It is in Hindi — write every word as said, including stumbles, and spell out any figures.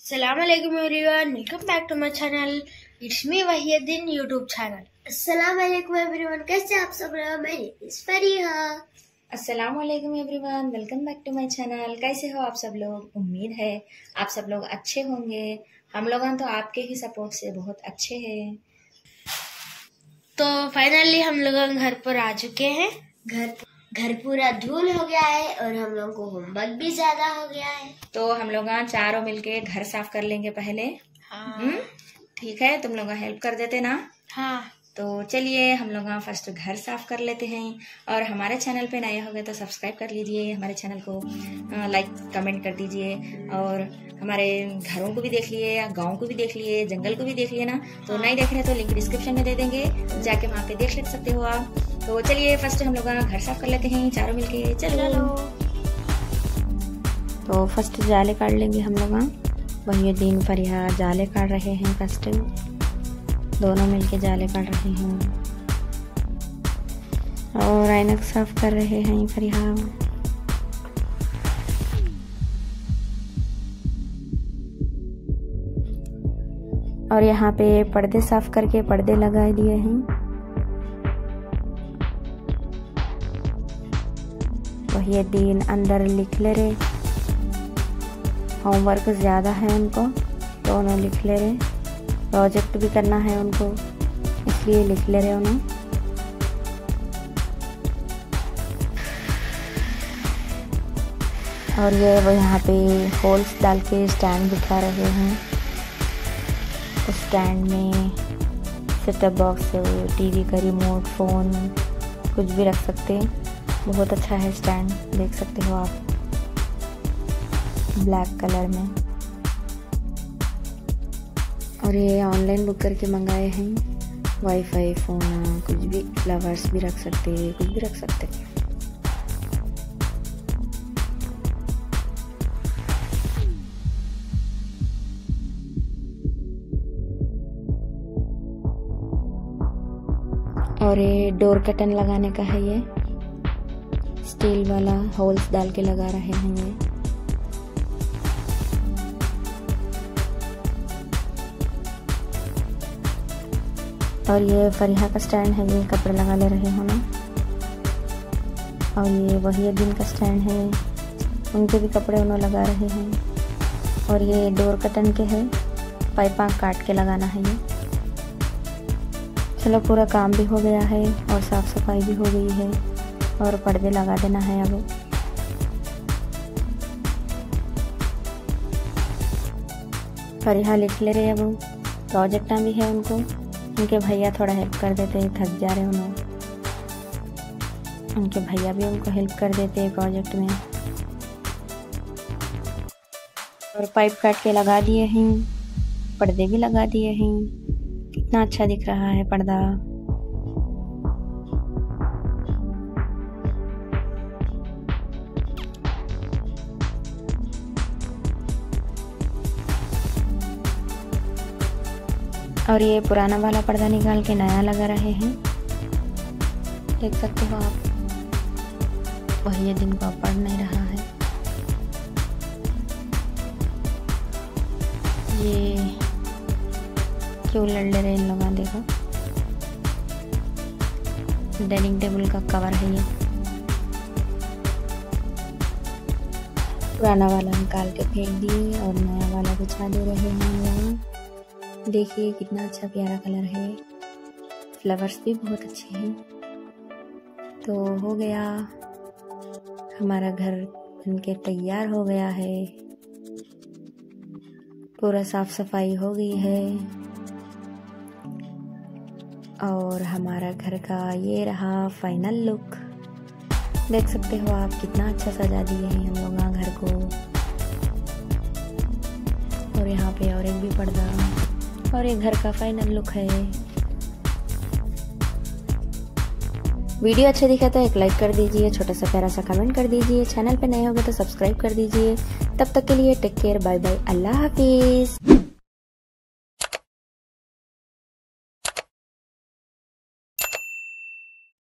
Assalamu alaikum everyone, welcome back to my channel. It's me Wahiuddin YouTube channel. Assalamu alaikum everyone, कैसे आप सब रहे? मैं इस फरीहा। अस्सलाम वालेकुम everyone, welcome back to my channel. कैसे हो आप सब लोग? उम्मीद है आप सब लोग अच्छे होंगे। हम लोग तो आपके ही सपोर्ट से बहुत अच्छे हैं। तो फाइनली हम लोग घर पर आ चुके हैं। घर घर पूरा धूल हो गया है और हम लोगों को होमवर्क भी ज्यादा हो गया है। तो हम लोग चारों मिलके घर साफ कर लेंगे पहले। हाँ ठीक है, तुम लोग हेल्प कर देते ना? हाँ। तो चलिए हम लोग फर्स्ट घर साफ कर लेते हैं। और हमारे चैनल पे नए हो गए तो सब्सक्राइब कर लीजिए, हमारे चैनल को लाइक कमेंट कर दीजिए। और हमारे घरों को भी देख लिए, गांव को भी देख लिए, जंगल को भी देख लिए ना। तो नहीं देख रहे तो लिंक डिस्क्रिप्शन में दे देंगे, जाके वहाँ पे देख ले सकते हो आप। तो चलिए फर्स्ट हम लोग घर साफ कर लेते हैं चारों मिलके। चलो। तो फर्स्ट जाले काट लेंगे हम लोग। वहीउद्दीन फरीहा जाले काट रहे हैं, फर्स्ट दोनों मिलके जाले काट रहे हैं। और ऐनक साफ कर रहे हैं फरीहा। और यहाँ पे पर्दे साफ करके पर्दे लगा दिए हैं। वहीउद्दीन अंदर लिख ले रहे, होमवर्क ज्यादा है उनको तो उन्हें लिख ले रहे, प्रोजेक्ट भी करना है उनको इसलिए लिख ले रहे उन्हें। और ये वो यहाँ पे होल्स डाल के स्टैंड बिठा रहे हैं। स्टैंड में सेटअप बॉक्स, टीवी का रिमोट, फोन कुछ भी रख सकते हैं। बहुत अच्छा है स्टैंड, देख सकते हो आप, ब्लैक कलर में। और ये ऑनलाइन बुक करके मंगाए हैं। वाईफाई, फोन, कुछ भी, फ्लावर्स भी रख सकते हैं, कुछ भी रख सकते हैं। और ये डोर कर्टन लगाने का है, ये स्टील वाला होल्स डाल के लगा रहे हैं ये। और ये फरीहा का स्टैंड है, ये कपड़े लगा ले रहे हैं ना। और ये वहीउद्दीन का स्टैंड है, उनके भी कपड़े उन्होंने लगा रहे हैं। और ये डोर कर्टन के है, पाइपा काट के लगाना है ये। चलो पूरा काम भी हो गया है और साफ सफाई भी हो गई है और पर्दे लगा देना है अब। फरीहा लिख ले रहे, अब प्रोजेक्ट भी है उनको। उनके भैया थोड़ा हेल्प कर देते हैं, थक जा रहे हैं उन्होंने। उनके भैया भी उनको हेल्प कर देते हैं प्रोजेक्ट में। और पाइप काट के लगा दिए हैं, पर्दे भी लगा दिए हैं। कितना अच्छा दिख रहा है पर्दा। और ये पुराना वाला पर्दा निकाल के नया लगा रहे हैं, देख सकते हो आप। वहीउद्दीन को पढ़ नहीं रहा है। ये क्यों लड़ ले रहे इन लोग, देखो। डाइनिंग टेबल का कवर है ये, पुराना वाला निकाल के फेंक दिए और नया वाला बिछा दे रहे हैं यहाँ। देखिए कितना अच्छा प्यारा कलर है, फ्लावर्स भी बहुत अच्छे हैं। तो हो गया, हमारा घर बनके तैयार हो गया है। पूरा साफ सफाई हो गई है और हमारा घर का ये रहा फाइनल लुक। देख सकते हो आप, कितना अच्छा सजा दिए हैं हम लोग घर को। और यहाँ पे और एक भी पर्दा। और ये घर का फाइनल लुक है। वीडियो अच्छा दिखा तो एक लाइक कर दीजिए, छोटा सा प्यारा सा कमेंट कर दीजिए। चैनल पे नए होंगे तो सब्सक्राइब कर दीजिए। तब तक के लिए टेक केयर, बाय बाय, अल्लाह हाफिज।